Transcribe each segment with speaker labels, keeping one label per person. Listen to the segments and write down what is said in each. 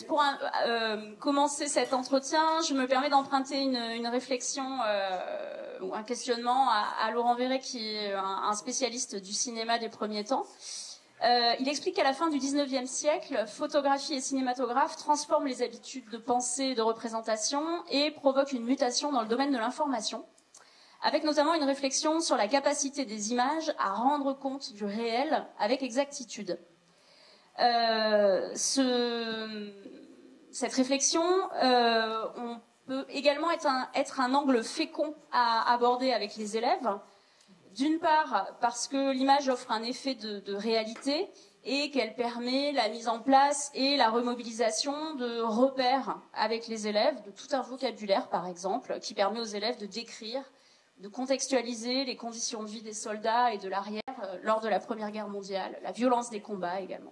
Speaker 1: pour commencer cet entretien, je me permets d'emprunter une réflexion ou un questionnement à Laurent Verret, qui est un spécialiste du cinéma des premiers temps. Il explique qu'à la fin du XIXe siècle, photographie et cinématographe transforment les habitudes de pensée et de représentation et provoquent une mutation dans le domaine de l'information, avec notamment une réflexion sur la capacité des images à rendre compte du réel avec exactitude. Cette réflexion, on peut également être un angle fécond à aborder avec les élèves. D'une part, parce que l'image offre un effet de réalité et qu'elle permet la mise en place et la remobilisation de repères avec les élèves, de tout un vocabulaire par exemple, qui permet aux élèves de décrire, de contextualiser les conditions de vie des soldats et de l'arrière lors de la Première Guerre mondiale, la violence des combats également.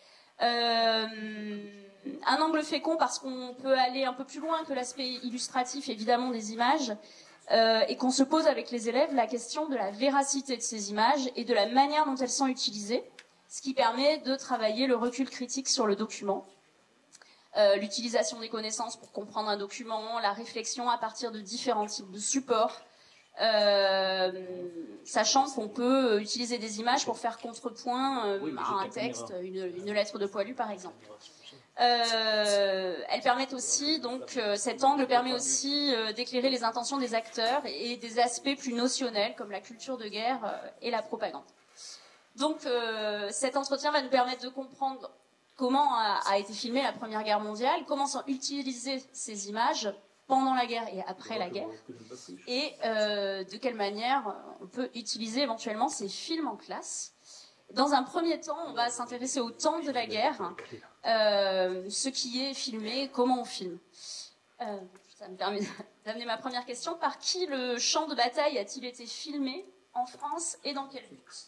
Speaker 1: Un angle fécond parce qu'on peut aller un peu plus loin que l'aspect illustratif évidemment des images, et qu'on se pose avec les élèves la question de la véracité de ces images et de la manière dont elles sont utilisées, ce qui permet de travailler le recul critique sur le document, l'utilisation des connaissances pour comprendre un document, la réflexion à partir de différents types de supports, sachant qu'on peut utiliser des images pour faire contrepoint à un texte, une lettre de Poilu par exemple. Elles permettent aussi, donc cet angle permet aussi d'éclairer les intentions des acteurs et des aspects plus notionnels comme la culture de guerre et la propagande. Donc cet entretien va nous permettre de comprendre comment a été filmée la Première Guerre mondiale, comment sont utilisées ces images pendant la guerre et après la guerre, et de quelle manière on peut utiliser éventuellement ces films en classe. Dans un premier temps, on va s'intéresser au temps de la guerre, ce qui est filmé, comment on filme. Ça me permet d'amener ma première question. Par qui le champ de bataille a-t-il été filmé en France et dans quel but?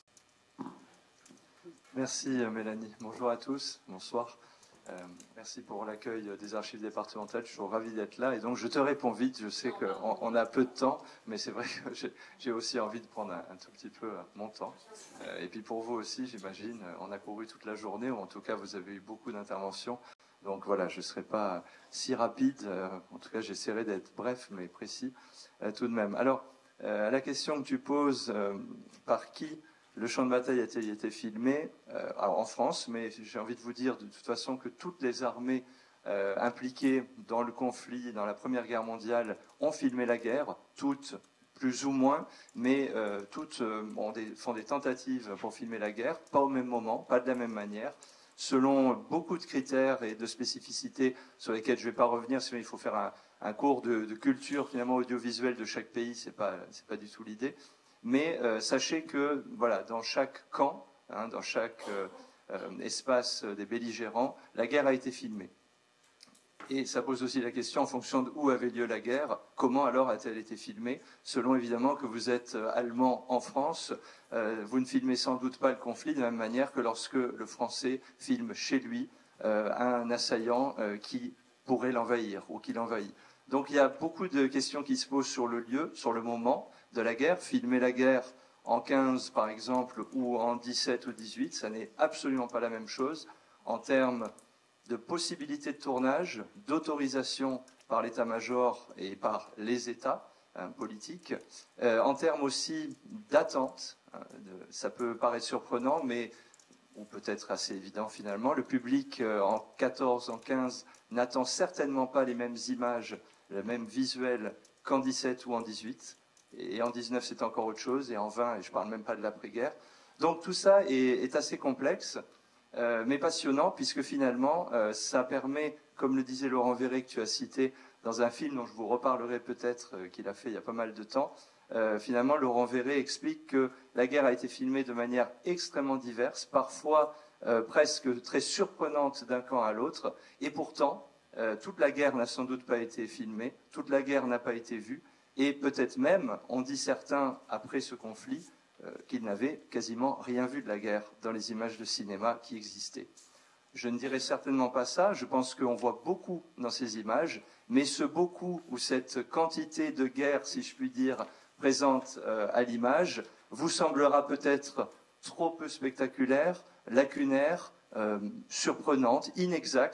Speaker 2: Merci Mélanie. Bonjour à tous, bonsoir. Merci pour l'accueil des archives départementales, je suis ravi d'être là et donc je te réponds vite, je sais qu'on a peu de temps, mais c'est vrai que j'ai aussi envie de prendre un tout petit peu mon temps. Et puis pour vous aussi, j'imagine, on a couru toute la journée, ou en tout cas vous avez eu beaucoup d'interventions, donc voilà, je ne serai pas si rapide, en tout cas j'essaierai d'être bref mais précis tout de même. Alors, à la question que tu poses, par qui le champ de bataille a été filmé en France, mais j'ai envie de vous dire de toute façon que toutes les armées impliquées dans le conflit, dans la Première Guerre mondiale, ont filmé la guerre, toutes plus ou moins, mais toutes font des tentatives pour filmer la guerre, pas au même moment, pas de la même manière, selon beaucoup de critères et de spécificités sur lesquels je ne vais pas revenir, sinon il faut faire un cours de culture finalement audiovisuelle de chaque pays, c'est pas du tout l'idée. Mais sachez que voilà, dans chaque camp, dans chaque espace des belligérants, la guerre a été filmée. Et ça pose aussi la question, en fonction d'où avait lieu la guerre, comment alors a-t-elle été filmée? Selon évidemment que vous êtes allemand en France, vous ne filmez sans doute pas le conflit de la même manière que lorsque le Français filme chez lui un assaillant qui pourrait l'envahir ou qui l'envahit. Donc il y a beaucoup de questions qui se posent sur le lieu, sur le moment de la guerre. Filmer la guerre en 15 par exemple ou en 17 ou 18, ça n'est absolument pas la même chose en termes de possibilités de tournage, d'autorisation par l'état-major et par les États politiques, en termes aussi d'attente. Ça peut paraître surprenant, mais ou peut-être assez évident finalement. Le public en 14, en 15 n'attend certainement pas les mêmes images, le même visuel qu'en 17 ou en 18. Et en 19, c'est encore autre chose, et en 20, et je ne parle même pas de l'après-guerre. Donc tout ça est assez complexe, mais passionnant, puisque finalement, ça permet, comme le disait Laurent Verret, que tu as cité dans un film dont je vous reparlerai peut-être, qu'il a fait il y a pas mal de temps, finalement, Laurent Verret explique que la guerre a été filmée de manière extrêmement diverse, parfois presque très surprenante d'un camp à l'autre, et pourtant, toute la guerre n'a sans doute pas été filmée, toute la guerre n'a pas été vue, et peut-être même, on dit certains, après ce conflit, qu'ils n'avaient quasiment rien vu de la guerre dans les images de cinéma qui existaient. Je ne dirais certainement pas ça, je pense qu'on voit beaucoup dans ces images, mais ce beaucoup ou cette quantité de guerre, si je puis dire, présente à l'image, vous semblera peut-être trop peu spectaculaire, lacunaire, surprenante, inexacte,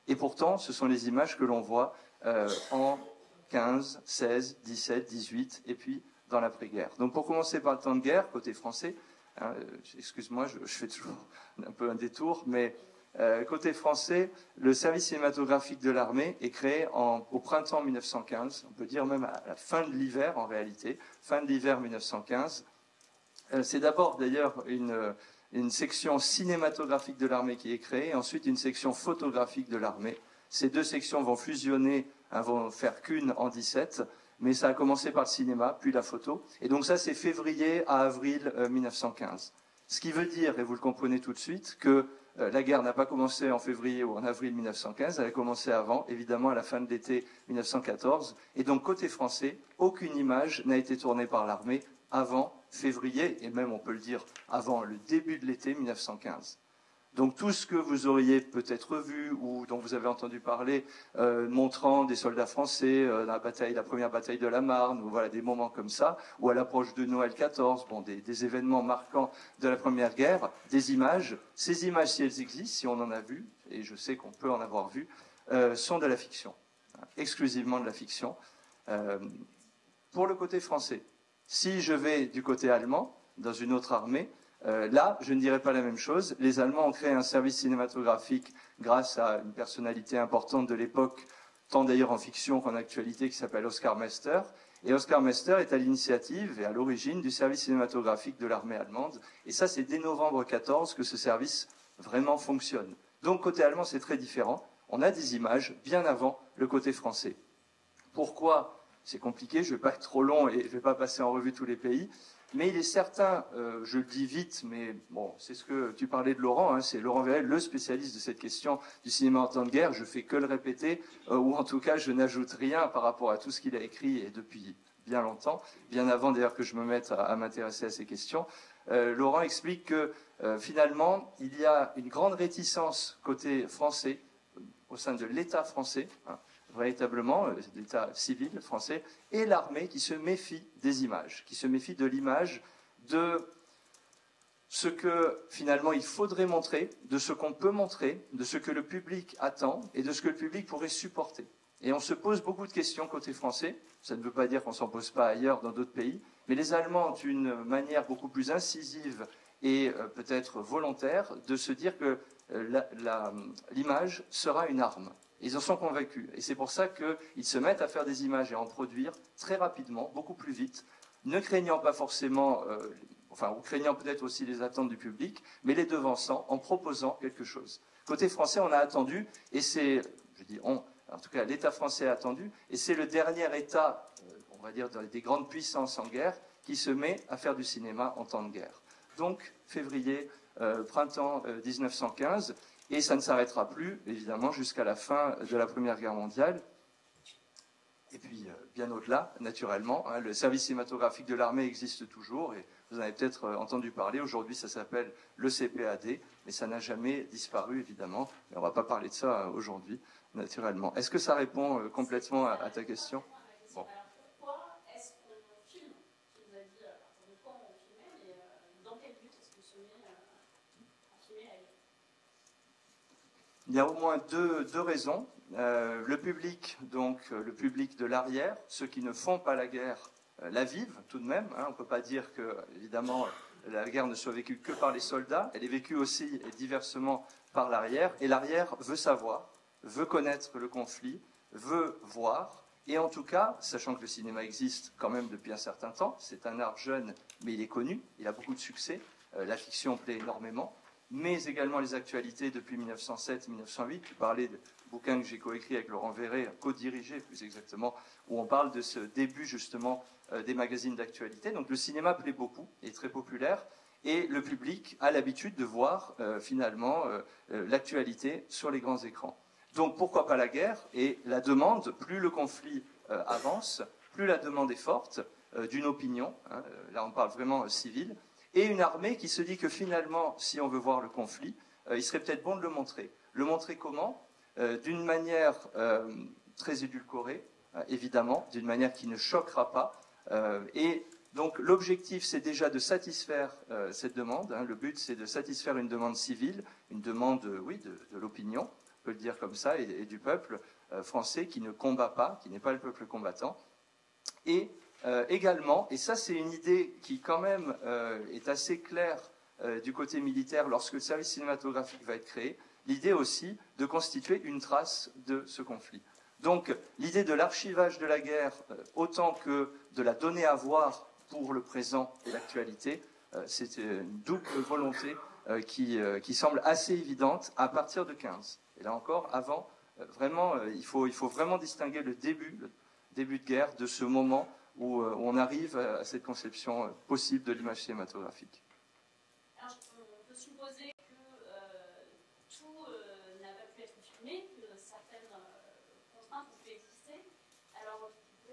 Speaker 2: Et pourtant, ce sont les images que l'on voit en 15, 16, 17, 18, et puis dans l'après-guerre. Donc pour commencer par le temps de guerre, côté français, hein, excuse-moi, je fais toujours un peu un détour, mais côté français, le service cinématographique de l'armée est créé au printemps 1915, on peut dire même à la fin de l'hiver en réalité, fin de l'hiver 1915. C'est d'abord d'ailleurs une section cinématographique de l'armée qui est créée, et ensuite une section photographique de l'armée. Ces deux sections vont fusionner, hein, vont faire qu'une en 17, mais ça a commencé par le cinéma, puis la photo. Et donc ça, c'est février à avril 1915. Ce qui veut dire, et vous le comprenez tout de suite, que la guerre n'a pas commencé en février ou en avril 1915, elle a commencé avant, évidemment à la fin de l'été 1914. Et donc côté français, aucune image n'a été tournée par l'armée avant février, et même on peut le dire avant le début de l'été 1915. Donc tout ce que vous auriez peut-être vu ou dont vous avez entendu parler, montrant des soldats français dans la première bataille de la Marne, ou voilà des moments comme ça, ou à l'approche de Noël 14, bon, des événements marquants de la Première Guerre, des images. Ces images, si elles existent, si on en a vu, et je sais qu'on peut en avoir vu, sont de la fiction, hein, exclusivement de la fiction. Pour le côté français, si je vais du côté allemand, dans une autre armée, là, je ne dirais pas la même chose. Les Allemands ont créé un service cinématographique grâce à une personnalité importante de l'époque, tant d'ailleurs en fiction qu'en actualité, qui s'appelle Oskar Mester. Et Oskar Mester est à l'initiative et à l'origine du service cinématographique de l'armée allemande. Et ça, c'est dès novembre 14 que ce service vraiment fonctionne. Donc, côté allemand, c'est très différent. On a des images bien avant le côté français. Pourquoi ? C'est compliqué, je ne vais pas être trop long et je ne vais pas passer en revue tous les pays. Mais il est certain, je le dis vite, mais bon, c'est ce que tu parlais de Laurent, hein, c'est Laurent Vérel, le spécialiste de cette question du cinéma en temps de guerre. Je fais que le répéter, ou en tout cas, je n'ajoute rien par rapport à tout ce qu'il a écrit et depuis bien longtemps, bien avant d'ailleurs que je me mette à m'intéresser à ces questions. Laurent explique que finalement, il y a une grande réticence côté français, au sein de l'État français, hein, véritablement, l'État civil français, et l'armée qui se méfie des images, qui se méfie de l'image, de ce que finalement il faudrait montrer, de ce qu'on peut montrer, de ce que le public attend et de ce que le public pourrait supporter. Et on se pose beaucoup de questions côté français, ça ne veut pas dire qu'on ne s'en pose pas ailleurs dans d'autres pays, mais les Allemands ont une manière beaucoup plus incisive et peut-être volontaire de se dire que l'image sera une arme. Ils en sont convaincus. Et c'est pour ça qu'ils se mettent à faire des images et à en produire très rapidement, beaucoup plus vite, ne craignant pas forcément, ou craignant peut-être aussi les attentes du public, mais les devançant en proposant quelque chose. Côté français, on a attendu, et c'est, je dis on, en tout cas l'État français a attendu, et c'est le dernier État, on va dire des grandes puissances en guerre, qui se met à faire du cinéma en temps de guerre. Donc, février, printemps 1915, et ça ne s'arrêtera plus, évidemment, jusqu'à la fin de la Première Guerre mondiale. Et puis, bien au-delà, naturellement, hein, le service cinématographique de l'armée existe toujours, et vous en avez peut-être entendu parler. Aujourd'hui, ça s'appelle le CPAD, mais ça n'a jamais disparu, évidemment. Mais on ne va pas parler de ça aujourd'hui, naturellement. Est-ce que ça répond complètement à ta question ? Bon. Il y a au moins deux raisons. Le public, donc le public de l'arrière, ceux qui ne font pas la guerre, la vivent tout de même. Hein. On ne peut pas dire que, évidemment, la guerre ne soit vécue que par les soldats. Elle est vécue aussi et diversement par l'arrière. Et l'arrière veut savoir, veut connaître le conflit, veut voir. Et en tout cas, sachant que le cinéma existe quand même depuis un certain temps, c'est un art jeune, mais il est connu, il a beaucoup de succès. La fiction plaît énormément. Mais également les actualités depuis 1907-1908. Tu parlais de bouquin que j'ai coécrit avec Laurent Verret, co-dirigé plus exactement, où on parle de ce début justement des magazines d'actualité. Donc le cinéma plaît beaucoup, est très populaire, et le public a l'habitude de voir finalement l'actualité sur les grands écrans. Donc pourquoi pas la guerre ? Et la demande, plus le conflit avance, plus la demande est forte d'une opinion, hein, là on parle vraiment civile, et une armée qui se dit que finalement, si on veut voir le conflit, il serait peut-être bon de le montrer. Le montrer comment ? D'une manière très édulcorée, évidemment, d'une manière qui ne choquera pas. Et donc l'objectif, c'est déjà de satisfaire cette demande. Hein. Le but, c'est de satisfaire une demande civile, une demande, oui, de l'opinion, peut le dire comme ça, et du peuple français qui ne combat pas, qui n'est pas le peuple combattant. Et également, et ça c'est une idée qui quand même est assez claire du côté militaire lorsque le service cinématographique va être créé, l'idée aussi de constituer une trace de ce conflit. Donc l'idée de l'archivage de la guerre, autant que de la donner à voir pour le présent et l'actualité, c'est une double volonté qui semble assez évidente à partir de 15. Et là encore, avant, vraiment, il faut vraiment distinguer le début de guerre de ce moment où on arrive à cette conception possible de l'image cinématographique.
Speaker 1: Alors, on peut supposer que tout n'a pas pu être filmé, que certaines contraintes ont pu exister. Alors,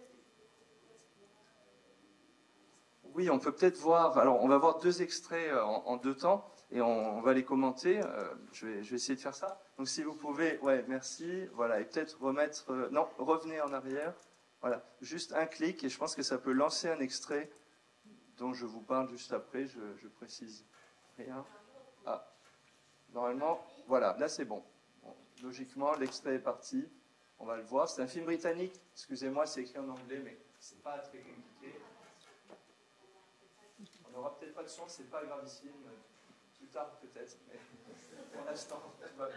Speaker 2: oui, on peut peut-être voir. Alors, on va voir deux extraits en deux temps et on va les commenter. Je vais essayer de faire ça. Donc, si vous pouvez, ouais, merci. Voilà, et peut-être remettre. Non, revenez en arrière. Voilà, juste un clic et je pense que ça peut lancer un extrait dont je vous parle juste après. Je précise rien. Ah, normalement, voilà, là c'est bon. Logiquement, l'extrait est parti. On va le voir. C'est un film britannique. Excusez-moi, c'est écrit en anglais, mais c'est pas très compliqué. On n'aura peut-être pas de son, c'est pas gravissime. Plus tard peut-être, mais pour l'instant, tout va bien.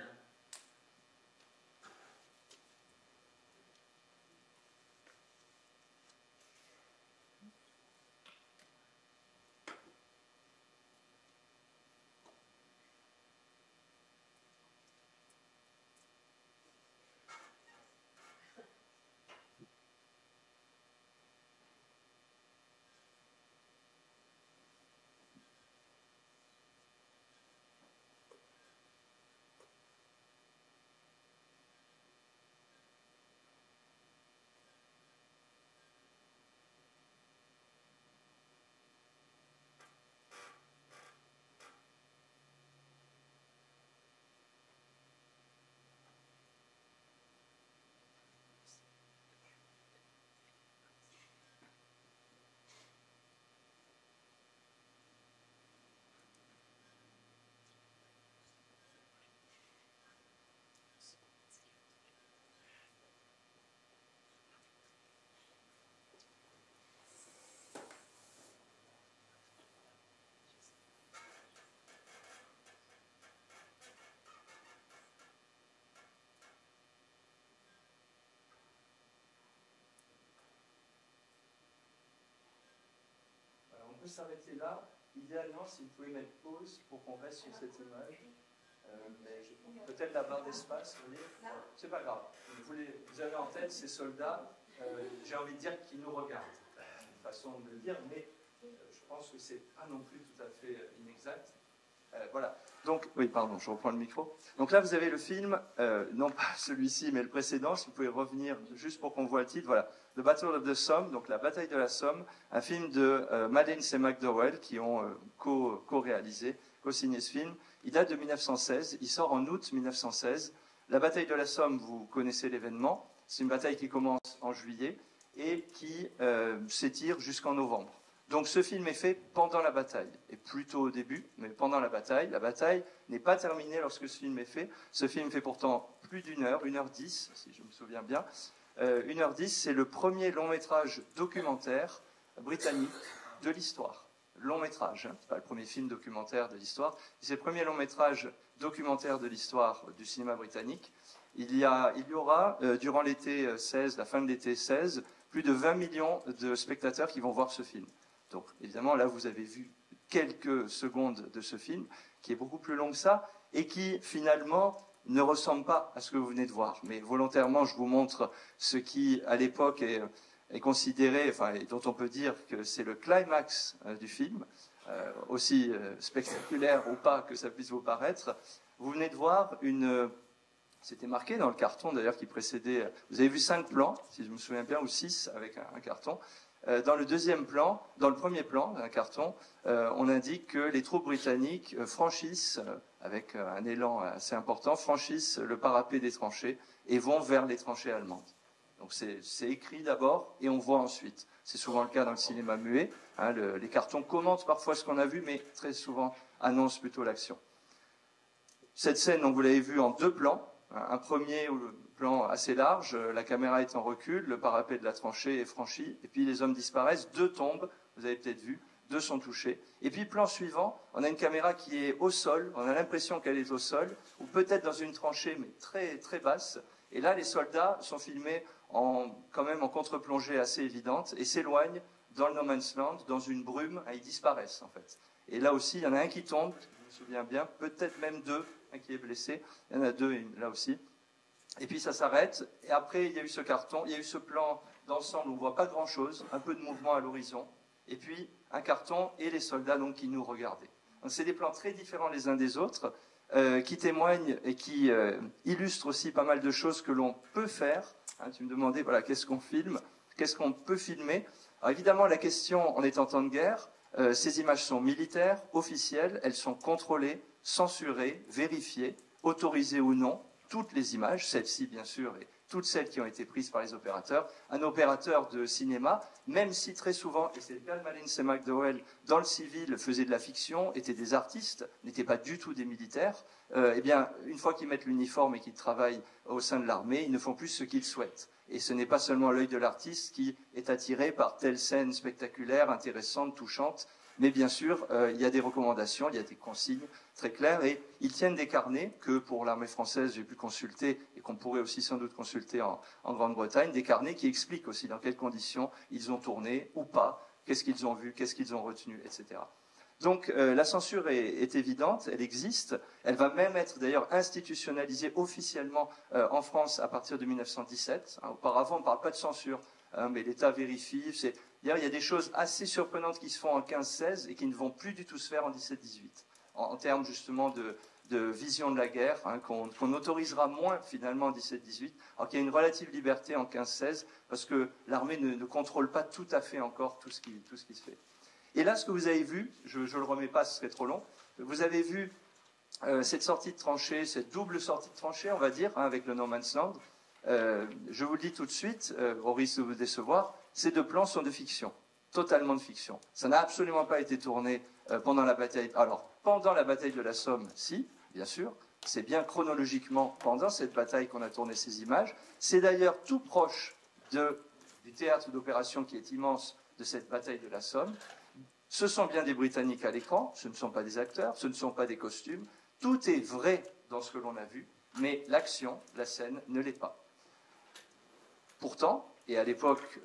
Speaker 2: On peut s'arrêter là. Idéalement, si vous pouvez mettre pause pour qu'on reste sur cette image. Peut-être la barre d'espace, vous voyez. C'est pas grave. Vous avez en tête ces soldats, j'ai envie de dire, qui nous regardent. C'est une façon de le dire, mais je pense que c'est pas non plus tout à fait inexact. Voilà. Donc, oui, pardon, je reprends le micro. Donc là, vous avez le film, non pas celui-ci, mais le précédent. Si vous pouvez revenir juste pour qu'on voit le titre. Voilà. The Battle of the Somme, donc la bataille de la Somme, un film de Madeleine C. McDowell qui ont co-réalisé, co-signé ce film. Il date de 1916, il sort en août 1916. La bataille de la Somme, vous connaissez l'événement. C'est une bataille qui commence en juillet et qui s'étire jusqu'en novembre. Donc ce film est fait pendant la bataille, et plutôt au début, mais pendant la bataille. La bataille n'est pas terminée lorsque ce film est fait. Ce film fait pourtant plus d'une heure, 1h10, si je me souviens bien. 1h10, c'est le premier long métrage documentaire britannique de l'histoire. Long métrage, hein, c'est pas le premier film documentaire de l'histoire, c'est le premier long métrage documentaire de l'histoire du cinéma britannique. Il y aura, durant l'été 16, la fin de l'été 16, plus de 20 millions de spectateurs qui vont voir ce film. Donc, évidemment, là, vous avez vu quelques secondes de ce film, qui est beaucoup plus long que ça, et qui, finalement, ne ressemble pas à ce que vous venez de voir. Mais volontairement, je vous montre ce qui, à l'époque, est considéré, enfin, et dont on peut dire que c'est le climax du film, aussi spectaculaire ou pas que ça puisse vous paraître. Vous venez de voir c'était marqué dans le carton, d'ailleurs, qui précédait... Vous avez vu 5 plans, si je me souviens bien, ou 6 avec un carton. Dans le deuxième plan, dans le premier plan d'un carton, on indique que les troupes britanniques franchissent, avec un élan assez important, franchissent le parapet des tranchées et vont vers les tranchées allemandes. Donc c'est écrit d'abord et on voit ensuite. C'est souvent le cas dans le cinéma muet. Hein, les cartons commentent parfois ce qu'on a vu, mais très souvent annoncent plutôt l'action. Cette scène, donc, vous l'avez vue en 2 plans. un premier plan assez large, la caméra est en recul, le parapet de la tranchée est franchi, et puis les hommes disparaissent, 2 tombent, vous avez peut-être vu, 2 sont touchés. Et puis plan suivant, on a une caméra qui est au sol, on a l'impression qu'elle est au sol, ou peut-être dans une tranchée, mais très, très basse. Et là, les soldats sont filmés quand même en contre-plongée assez évidente, et s'éloignent dans le No Man's Land, dans une brume, ils disparaissent en fait. Et là aussi, il y en a un qui tombe, je me souviens bien, peut-être même 2, un qui est blessé, il y en a 2 là aussi. Et puis ça s'arrête, et après il y a eu ce carton, il y a eu ce plan d'ensemble où on ne voit pas grand-chose, un peu de mouvement à l'horizon, et puis un carton et les soldats donc, qui nous regardaient. Donc c'est des plans très différents les uns des autres, qui témoignent et qui illustrent aussi pas mal de choses que l'on peut faire. Hein, tu me demandais, voilà, qu'est-ce qu'on filme, qu'est-ce qu'on peut filmer. Alors évidemment, la question, on est en temps de guerre, ces images sont militaires, officielles, elles sont contrôlées, censurées, vérifiées, autorisées ou non, toutes les images, celles-ci bien sûr, et toutes celles qui ont été prises par les opérateurs. Un opérateur de cinéma, même si très souvent, et c'est le cas de Malin C. McDowell, dans le civil faisait de la fiction, étaient des artistes, n'étaient pas du tout des militaires, eh bien, une fois qu'ils mettent l'uniforme et qu'ils travaillent au sein de l'armée, ils ne font plus ce qu'ils souhaitent. Et ce n'est pas seulement l'œil de l'artiste qui est attiré par telle scène spectaculaire, intéressante, touchante, mais bien sûr, il y a des recommandations, il y a des consignes très claires, et ils tiennent des carnets que pour l'armée française j'ai pu consulter, et qu'on pourrait aussi sans doute consulter en Grande-Bretagne, des carnets qui expliquent aussi dans quelles conditions ils ont tourné ou pas, qu'est-ce qu'ils ont vu, qu'est-ce qu'ils ont retenu, etc. Donc la censure est évidente, elle existe, elle va même être d'ailleurs institutionnalisée officiellement en France à partir de 1917. Auparavant, on ne parle pas de censure, mais l'État vérifie. D'ailleurs, il y a des choses assez surprenantes qui se font en 15-16 et qui ne vont plus du tout se faire en 17-18, en termes justement de vision de la guerre, qu'on autorisera moins finalement en 17-18, alors qu'il y a une relative liberté en 15-16, parce que l'armée ne contrôle pas tout à fait encore tout ce qui se fait. Et là, ce que vous avez vu, je ne le remets pas, ce serait trop long, vous avez vu cette sortie de tranchée, cette double sortie de tranchée, on va dire, avec le No Man's Land. Je vous le dis tout de suite, au risque de vous décevoir, ces 2 plans sont de fiction, totalement de fiction. Ça n'a absolument pas été tourné pendant la bataille. Alors, pendant la bataille de la Somme, si, bien sûr, c'est bien chronologiquement pendant cette bataille qu'on a tourné ces images. C'est d'ailleurs tout proche du théâtre d'opération qui est immense de cette bataille de la Somme. Ce sont bien des Britanniques à l'écran, ce ne sont pas des acteurs, ce ne sont pas des costumes. Tout est vrai dans ce que l'on a vu, mais l'action, la scène, ne l'est pas. Pourtant, et à l'époque,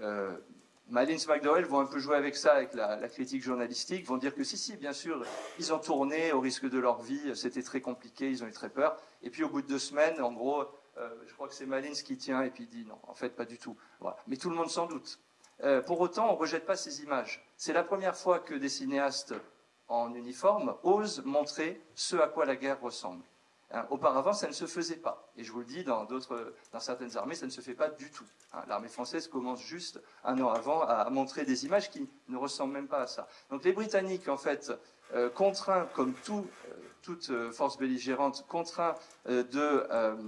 Speaker 2: Malin C. McDowell vont un peu jouer avec ça, avec la critique journalistique, vont dire que si, bien sûr, ils ont tourné au risque de leur vie, c'était très compliqué, ils ont eu très peur. Et puis au bout de 2 semaines, en gros, je crois que c'est Malin qui tient et puis il dit non, en fait, pas du tout. Voilà. Mais tout le monde s'en doute. Pour autant, on ne rejette pas ces images. C'est la première fois que des cinéastes en uniforme osent montrer ce à quoi la guerre ressemble. Auparavant, ça ne se faisait pas. Et je vous le dis, dans certaines armées, ça ne se fait pas du tout. L'armée française commence juste 1 an avant à montrer des images qui ne ressemblent même pas à ça. Donc les Britanniques, en fait, contraints, comme toute force belligérante, contraints de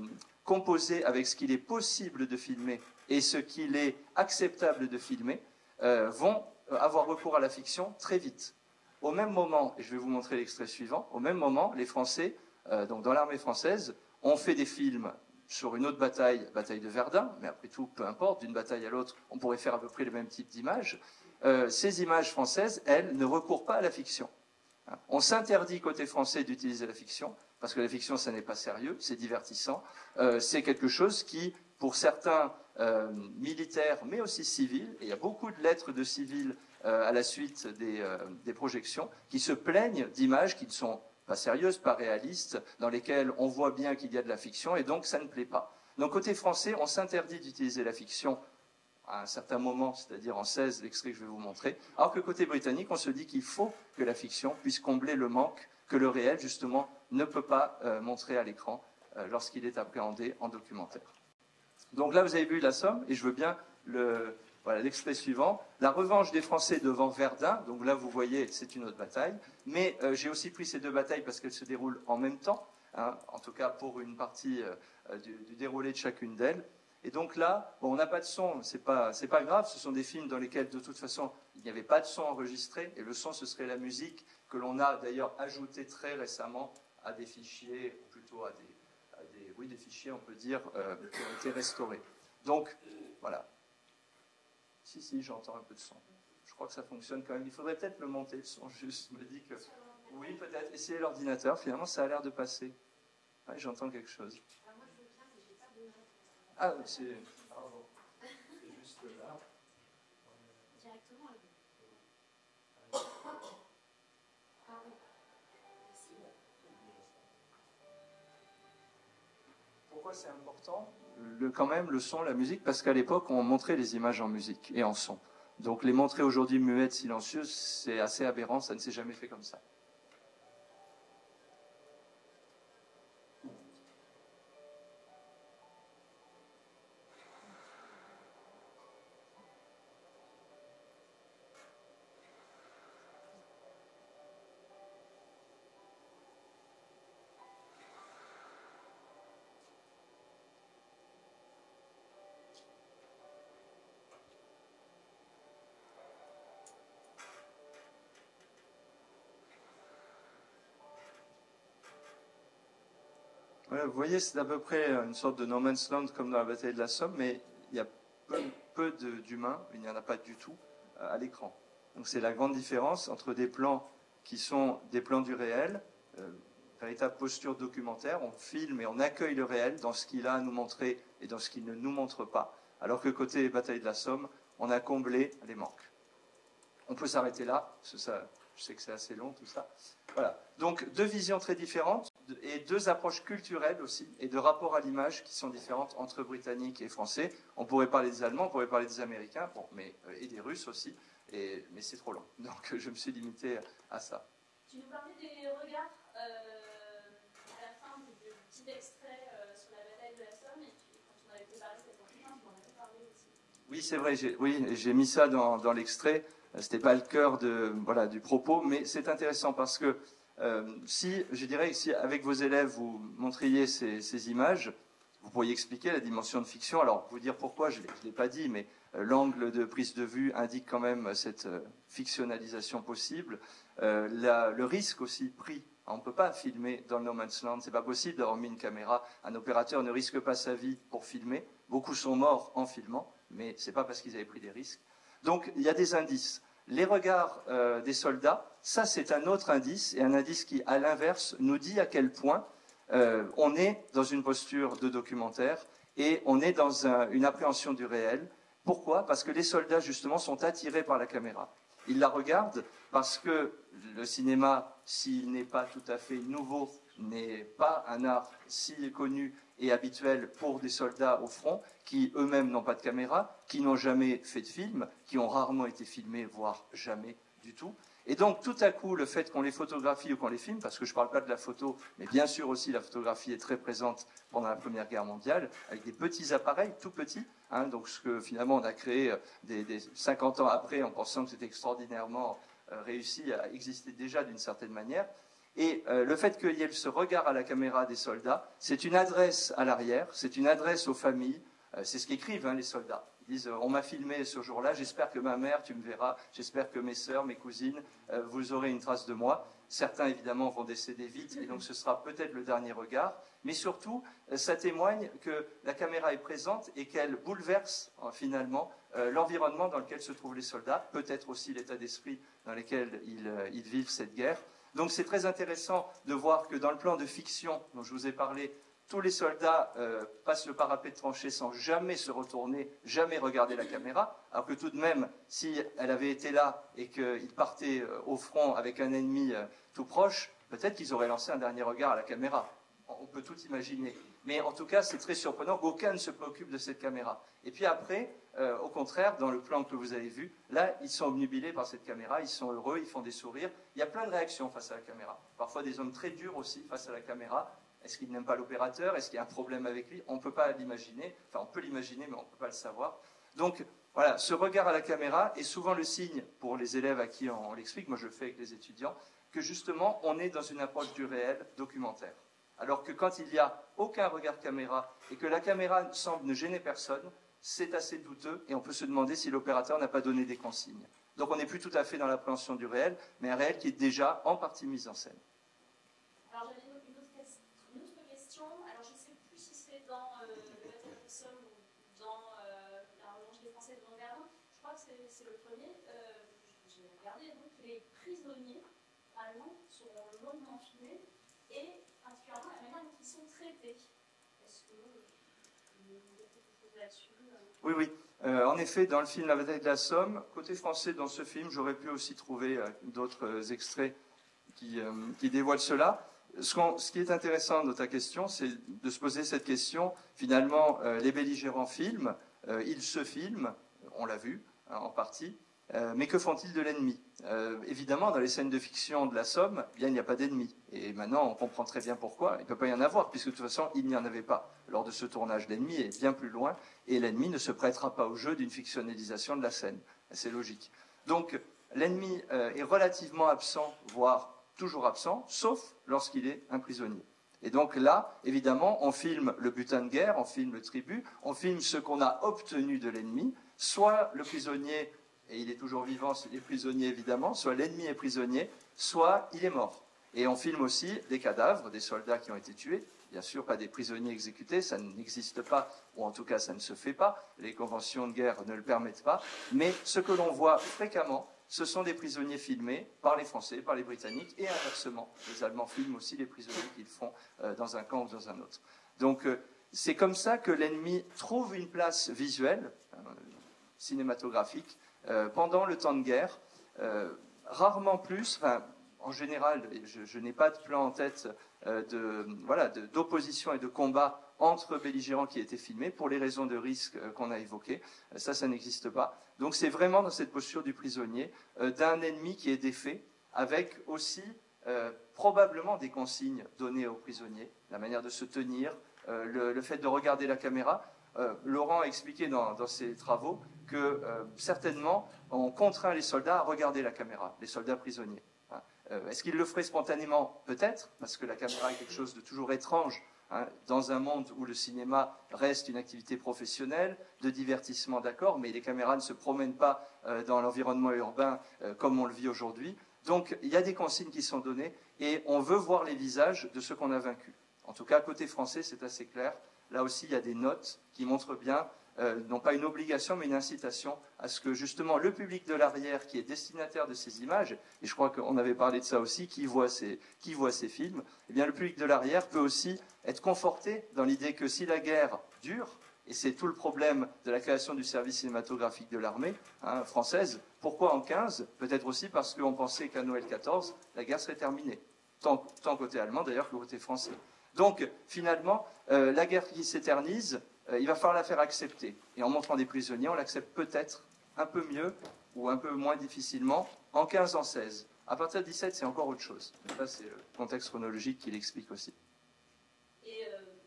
Speaker 2: composer avec ce qu'il est possible de filmer et ce qu'il est acceptable de filmer, vont avoir recours à la fiction très vite. Au même moment, et je vais vous montrer l'extrait suivant, au même moment, les Français, donc dans l'armée française, ont fait des films sur une autre bataille, bataille de Verdun, mais après tout, peu importe, d'une bataille à l'autre, on pourrait faire à peu près le même type d'images. Ces images françaises, elles, ne recourent pas à la fiction. On s'interdit côté français d'utiliser la fiction, parce que la fiction, ça n'est pas sérieux, c'est divertissant, c'est quelque chose qui, pour certains militaires, mais aussi civils, et il y a beaucoup de lettres de civils à la suite des projections, qui se plaignent d'images qui ne sont pas sérieuses, pas réalistes, dans lesquelles on voit bien qu'il y a de la fiction, et donc ça ne plaît pas. Donc côté français, on s'interdit d'utiliser la fiction à un certain moment, c'est-à-dire en 16, l'extrait que je vais vous montrer, alors que côté britannique, on se dit qu'il faut que la fiction puisse combler le manque que le réel, justement, ne peut pas montrer à l'écran lorsqu'il est appréhendé en documentaire. Donc là, vous avez vu la Somme, et je veux bien l'extrait suivant. La revanche des Français devant Verdun, donc là, vous voyez, c'est une autre bataille, mais j'ai aussi pris ces 2 batailles parce qu'elles se déroulent en même temps, en tout cas pour une partie du déroulé de chacune d'elles. Et donc là, bon, on n'a pas de son, c'est pas grave, ce sont des films dans lesquels de toute façon il n'y avait pas de son enregistré, et le son ce serait la musique que l'on a d'ailleurs ajoutée très récemment à des fichiers, ou plutôt à des oui, des fichiers, on peut dire, qui ont été restaurés. Donc, voilà. Si, j'entends un peu de son. Je crois que ça fonctionne quand même. Il faudrait peut-être le monter, le son, juste. Je me dis que... Oui, peut-être. Essayez l'ordinateur. Finalement, ça a l'air de passer. Ouais, j'entends quelque chose.
Speaker 3: Moi, je veux bien, mais j'ai pas de réponse.
Speaker 2: Ah, c'est... Pardon. C'est juste là.
Speaker 3: Directement à vous.
Speaker 2: Pourquoi c'est important, quand même, le son, la musique? Parce qu'à l'époque, on montrait les images en musique et en son. Donc les montrer aujourd'hui muettes, silencieuses, c'est assez aberrant, ça ne s'est jamais fait comme ça. Voilà, vous voyez, c'est à peu près une sorte de no man's land comme dans la bataille de la Somme, mais il y a peu d'humains, il n'y en a pas du tout à l'écran. Donc c'est la grande différence entre des plans qui sont des plans du réel, véritable posture documentaire, on filme et on accueille le réel dans ce qu'il a à nous montrer et dans ce qu'il ne nous montre pas, alors que côté bataille de la Somme, on a comblé les manques. On peut s'arrêter là, parce que ça, je sais que c'est assez long tout ça. Voilà. Donc deux visions très différentes et deux approches culturelles aussi et de rapport à l'image qui sont différentes entre Britanniques et Français. On pourrait parler des Allemands, on pourrait parler des Américains, bon, et des Russes aussi, mais c'est trop long. Donc je me suis limité à ça.
Speaker 1: Tu nous parlais des regards à la fin du petit extrait sur la bataille de la Somme, et quand on avait préparé cette entretien, tu m'en avais parlé aussi.
Speaker 2: Oui, c'est vrai, j'ai mis ça dans l'extrait. Ce n'était pas le cœur du propos, mais c'est intéressant parce que je dirais que si avec vos élèves vous montriez ces images, vous pourriez expliquer la dimension de fiction. Alors, vous dire pourquoi, je ne l'ai pas dit, mais l'angle de prise de vue indique quand même cette fictionnalisation possible. Le risque aussi pris. On ne peut pas filmer dans le no man's land, c'est pas possible d'avoir mis une caméra. Un opérateur ne risque pas sa vie pour filmer. Beaucoup sont morts en filmant, mais ce n'est pas parce qu'ils avaient pris des risques. Donc, il y a des indices. Les regards des soldats, ça c'est un autre indice, et un indice qui, à l'inverse, nous dit à quel point on est dans une posture de documentaire et on est dans une appréhension du réel. Pourquoi? Parce que les soldats, justement, sont attirés par la caméra. Ils la regardent parce que le cinéma, s'il n'est pas tout à fait nouveau, n'est pas un art si connu et habituel pour des soldats au front qui eux-mêmes n'ont pas de caméra, qui n'ont jamais fait de film, qui ont rarement été filmés, voire jamais du tout. Et donc, tout à coup, le fait qu'on les photographie ou qu'on les filme, parce que je ne parle pas de la photo, mais bien sûr aussi la photographie est très présente pendant la Première Guerre mondiale, avec des petits appareils, tout petits, donc ce que finalement on a créé des 50 ans après, en pensant que c'était extraordinairement réussi à exister déjà d'une certaine manière. Et le fait qu'il y ait ce regard à la caméra des soldats, c'est une adresse à l'arrière, c'est une adresse aux familles, c'est ce qu'écrivent les soldats. Ils disent on m'a filmé ce jour-là, j'espère que ma mère, tu me verras, j'espère que mes sœurs, mes cousines, vous aurez une trace de moi. Certains évidemment vont décéder vite et donc ce sera peut-être le dernier regard, mais surtout ça témoigne que la caméra est présente et qu'elle bouleverse finalement l'environnement dans lequel se trouvent les soldats, peut-être aussi l'état d'esprit dans lequel ils vivent cette guerre. Donc c'est très intéressant de voir que dans le plan de fiction dont je vous ai parlé, tous les soldats passent le parapet de tranchée sans jamais se retourner, jamais regarder la caméra, alors que tout de même, si elle avait été là et qu'ils partaient au front avec un ennemi tout proche, peut-être qu'ils auraient lancé un dernier regard à la caméra. On peut tout imaginer. Mais en tout cas, c'est très surprenant qu'aucun ne se préoccupe de cette caméra. Et puis après, au contraire, dans le plan que vous avez vu, là, ils sont obnubilés par cette caméra, ils sont heureux, ils font des sourires. Il y a plein de réactions face à la caméra. Parfois des hommes très durs aussi face à la caméra. Est-ce qu'ils n'aiment pas l'opérateur? Est-ce qu'il y a un problème avec lui? On ne peut pas l'imaginer. Enfin, on peut l'imaginer, mais on ne peut pas le savoir. Donc, voilà, ce regard à la caméra est souvent le signe, pour les élèves à qui on l'explique, moi je le fais avec les étudiants, que justement, on est dans une approche du réel documentaire. Alors que quand il n'y a aucun regard caméra et que la caméra semble ne gêner personne, c'est assez douteux et on peut se demander si l'opérateur n'a pas donné des consignes. Donc on n'est plus tout à fait dans l'appréhension du réel, mais un réel qui est déjà en partie mis en scène.
Speaker 1: Alors j'avais une autre question. Alors je ne sais plus si c'est le premier. J'ai regardé, donc les prisonniers allemands sont longuement filmés et particulièrement la manière dont ils sont traités. Est-ce que vous avez quelque chose là-dessus
Speaker 2: Oui, oui. En effet, dans le film La bataille de la Somme, côté français, dans ce film, j'aurais pu aussi trouver d'autres extraits qui dévoilent cela. Ce qui est intéressant dans ta question, c'est de se poser cette question. Finalement, les belligérants filment, ils se filment, on l'a vu hein, en partie, mais que font-ils de l'ennemi? Évidemment, dans les scènes de fiction de la Somme, eh bien, il n'y a pas d'ennemi. Et maintenant, on comprend très bien pourquoi. Il ne peut pas y en avoir, puisque de toute façon, il n'y en avait pas. Lors de ce tournage, l'ennemi est bien plus loin, et l'ennemi ne se prêtera pas au jeu d'une fictionnalisation de la scène. C'est logique. Donc, l'ennemi est relativement absent, voire toujours absent, sauf lorsqu'il est un prisonnier. Et donc là, évidemment, on filme le butin de guerre, on filme le tribut, on filme ce qu'on a obtenu de l'ennemi, soit le prisonnier, et il est toujours vivant s'il est prisonnier évidemment, soit l'ennemi est prisonnier, soit il est mort. Et on filme aussi des cadavres, des soldats qui ont été tués, bien sûr pas des prisonniers exécutés, ça n'existe pas, ou en tout cas ça ne se fait pas, les conventions de guerre ne le permettent pas, mais ce que l'on voit fréquemment, ce sont des prisonniers filmés par les Français, par les Britanniques, et inversement. Les Allemands filment aussi les prisonniers qu'ils font dans un camp ou dans un autre. Donc c'est comme ça que l'ennemi trouve une place visuelle, cinématographique, pendant le temps de guerre. Rarement plus, enfin, en général, je n'ai pas de plan en tête d'opposition et de combat entre belligérants qui étaient filmés, pour les raisons de risque qu'on a évoquées. Ça n'existe pas. Donc c'est vraiment dans cette posture du prisonnier, d'un ennemi qui est défait, avec aussi probablement des consignes données aux prisonniers, la manière de se tenir, le fait de regarder la caméra. Laurent a expliqué dans ses travaux que certainement on contraint les soldats à regarder la caméra, les soldats prisonniers. Est-ce qu'ils le feraient spontanément? Peut-être, parce que la caméra est quelque chose de toujours étrange. Dans un monde où le cinéma reste une activité professionnelle, de divertissement, d'accord, mais les caméras ne se promènent pas dans l'environnement urbain comme on le vit aujourd'hui. Donc, il y a des consignes qui sont données et on veut voir les visages de ceux qu'on a vaincus. En tout cas, côté français, c'est assez clair. Là aussi, il y a des notes qui montrent bien, non pas une obligation, mais une incitation à ce que, justement, le public de l'arrière, qui est destinataire de ces images, et je crois qu'on avait parlé de ça aussi, qui voit ces films, eh bien, le public de l'arrière peut aussi être conforté dans l'idée que si la guerre dure, et c'est tout le problème de la création du service cinématographique de l'armée française, pourquoi en 15? Peut-être aussi parce qu'on pensait qu'à Noël 14, la guerre serait terminée, tant côté allemand d'ailleurs que côté français. Donc, finalement, la guerre qui s'éternise, il va falloir la faire accepter. Et en montrant des prisonniers, on l'accepte peut-être un peu mieux ou un peu moins difficilement en 15, en 16. À partir de 17, c'est encore autre chose. Ça, c'est le contexte chronologique qui l'explique aussi.
Speaker 1: Et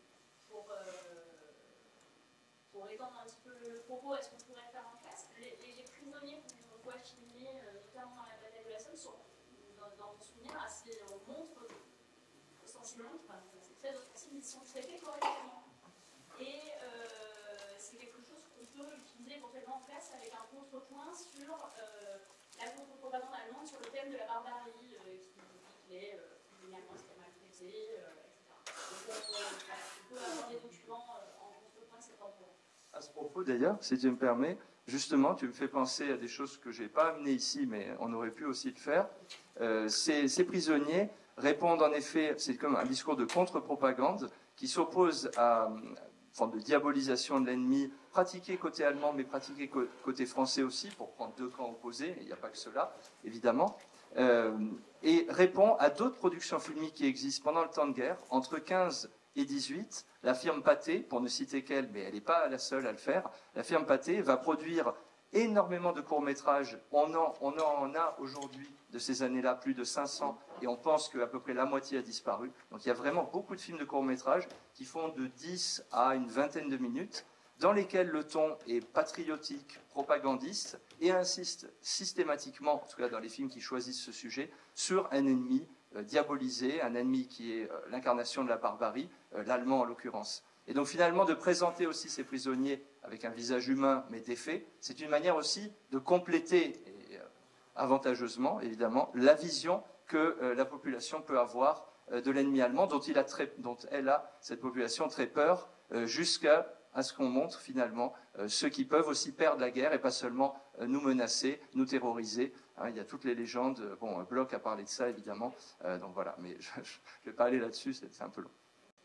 Speaker 1: pour étendre un petit peu le propos, est-ce qu'on pourrait faire en classe les prisonniers qu'on voit filmer, notamment dans la bataille de la Somme, sont, dans mon souvenir, assez, on montre ostensiblement, c'est très ostensible, ils sont traités correctement. Et c'est quelque chose qu'on peut utiliser éventuellement en classe avec un contrepoint sur la contre-propagande allemande sur le thème de la barbarie, qui est finalement très maltraité, etc. Donc on peut avoir des documents en contrepoint de cet endroit.
Speaker 2: À ce propos, d'ailleurs, si tu me permets, justement, tu me fais penser à des choses que je n'ai pas amenées ici, mais on aurait pu aussi le faire. Ces prisonniers répondent en effet, c'est comme un discours de contre-propagande qui s'oppose à une forme de diabolisation de l'ennemi, pratiquée côté allemand, mais pratiquée côté français aussi, pour prendre deux camps opposés, il n'y a pas que cela, évidemment, et répond à d'autres productions filmiques qui existent pendant le temps de guerre, entre 15 et 18, la firme Pathé, pour ne citer qu'elle, mais elle n'est pas la seule à le faire, la firme Pathé va produire énormément de courts-métrages. On en a aujourd'hui, de ces années-là, plus de 500, et on pense qu'à peu près la moitié a disparu. Donc il y a vraiment beaucoup de films de courts-métrages qui font de 10 à une vingtaine de minutes, dans lesquels le ton est patriotique, propagandiste, et insiste systématiquement, en tout cas dans les films qui choisissent ce sujet, sur un ennemi diabolisé, un ennemi qui est l'incarnation de la barbarie, l'allemand en l'occurrence. Et donc finalement de présenter aussi ces prisonniers avec un visage humain mais défait, c'est une manière aussi de compléter, et avantageusement évidemment, la vision que la population peut avoir de l'ennemi allemand, dont elle a, cette population, très peur, jusqu'à à ce qu'on montre finalement ceux qui peuvent aussi perdre la guerre et pas seulement nous menacer, nous terroriser. Hein, il y a toutes les légendes. Bon, Bloch a parlé de ça évidemment. Donc voilà, mais je ne vais pas aller là-dessus, c'est un peu long.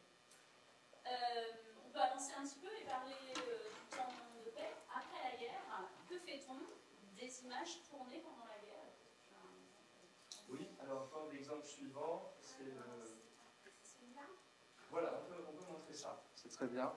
Speaker 1: On peut avancer un petit peu et parler du temps de paix. Après la guerre, que fait-on des images tournées pendant la guerre?
Speaker 2: Oui, alors l'exemple suivant, c'est voilà, on peut montrer ça. C'est très bien.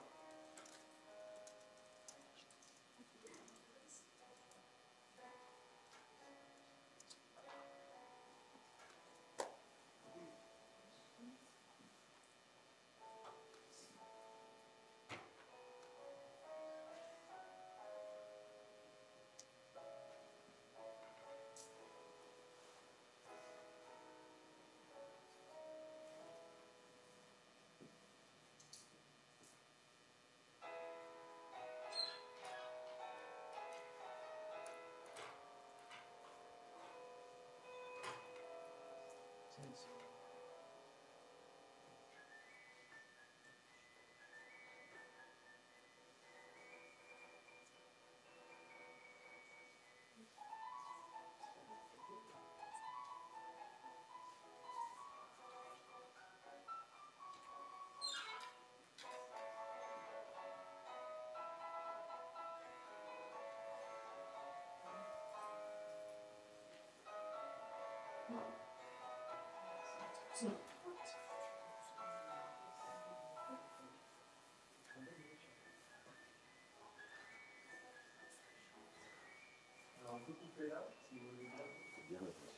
Speaker 2: Alors, on peut couper là, si vous voulez bien.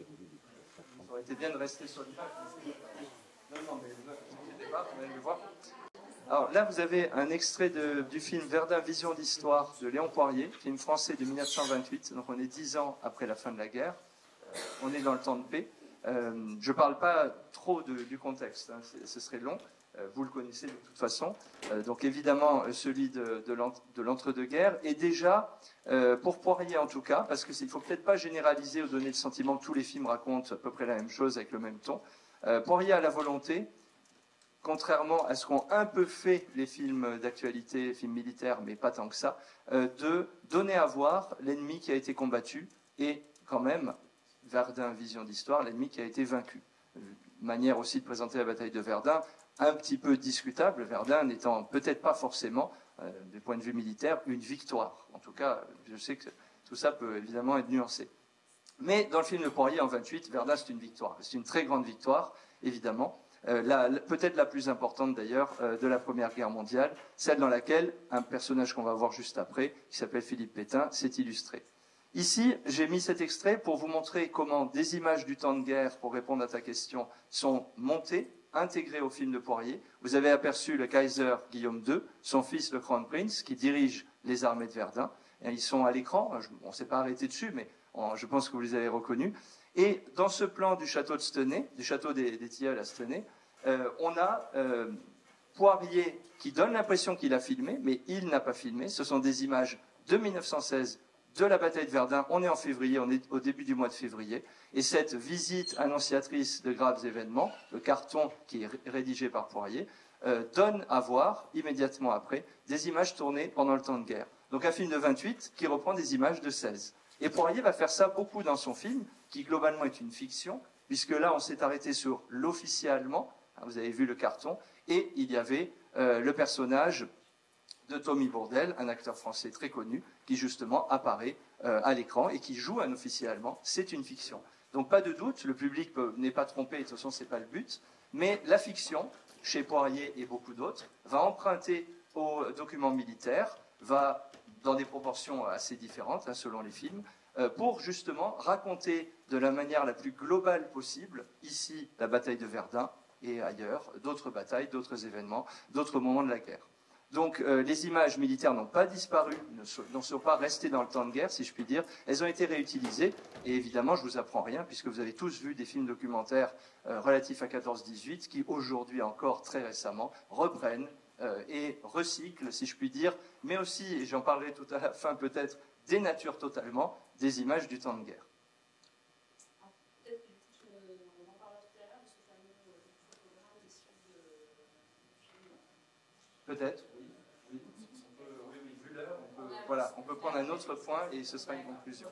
Speaker 2: Ça aurait été bien de rester sur l'image. Non, mais ne vous inquiétez pas, vous allez le voir. Alors là, vous avez un extrait du film Verdun, Vision d'Histoire de Léon Poirier, film français de 1928. Donc on est 10 ans après la fin de la guerre. On est dans le temps de paix. Je ne parle pas trop du contexte, hein, ce serait long. Vous le connaissez de toute façon. Donc évidemment, celui de l'entre-deux-guerres. Et déjà, pour Poirier en tout cas, parce qu'il ne faut peut-être pas généraliser ou donner le sentiment que tous les films racontent à peu près la même chose avec le même ton. Poirier a la volonté, contrairement à ce qu'ont un peu fait les films d'actualité, les films militaires, mais pas tant que ça, de donner à voir l'ennemi qui a été combattu et quand même, Verdun, Vision d'Histoire, l'ennemi qui a été vaincu. Manière aussi de présenter la bataille de Verdun, un petit peu discutable, Verdun n'étant peut-être pas forcément, du point de vue militaire, une victoire. En tout cas, je sais que tout ça peut évidemment être nuancé. Mais dans le film de Poirier en 28, Verdun c'est une victoire. C'est une très grande victoire, évidemment. Peut-être la plus importante d'ailleurs de la Première Guerre mondiale, celle dans laquelle un personnage qu'on va voir juste après, qui s'appelle Philippe Pétain, s'est illustré. Ici, j'ai mis cet extrait pour vous montrer comment des images du temps de guerre, pour répondre à ta question, sont montées, intégrées au film de Poirier. Vous avez aperçu le Kaiser Guillaume II, son fils le Crown Prince, qui dirige les armées de Verdun. Et ils sont à l'écran, on ne s'est pas arrêté dessus, mais je pense que vous les avez reconnus. Et dans ce plan du château de Stenay, du château des Tilleuls à Stenay, on a Poirier qui donne l'impression qu'il a filmé, mais il n'a pas filmé. Ce sont des images de 1916 de la bataille de Verdun. On est en février, on est au début du mois de février. Et cette visite annonciatrice de graves événements, le carton qui est rédigé par Poirier, donne à voir, immédiatement après, des images tournées pendant le temps de guerre. Donc un film de 28 qui reprend des images de 16. Et Poirier va faire ça beaucoup dans son film, qui globalement est une fiction, puisque là on s'est arrêté sur l'officier allemand, vous avez vu le carton, et il y avait le personnage de Tommy Bourdelle, un acteur français très connu, qui justement apparaît à l'écran et qui joue un officier allemand. C'est une fiction. Donc pas de doute, le public n'est pas trompé, de toute façon ce n'est pas le but, mais la fiction, chez Poirier et beaucoup d'autres, va emprunter aux documents militaires, va dans des proportions assez différentes, hein, selon les films, pour justement raconter de la manière la plus globale possible, ici la bataille de Verdun et ailleurs, d'autres batailles, d'autres événements, d'autres moments de la guerre. Donc les images militaires n'ont pas disparu, ne sont pas restées dans le temps de guerre, si je puis dire. Elles ont été réutilisées, et évidemment, je ne vous apprends rien, puisque vous avez tous vu des films documentaires relatifs à 14-18, qui aujourd'hui encore, très récemment, reprennent et recyclent, si je puis dire, mais aussi, et j'en parlerai tout à la fin peut-être, dénaturent totalement des images du temps de guerre.
Speaker 1: On en parlera tout à l'heure de ce fameux photographe issu de film.
Speaker 2: Peut-être. Voilà, on peut prendre un autre point et ce sera une conclusion.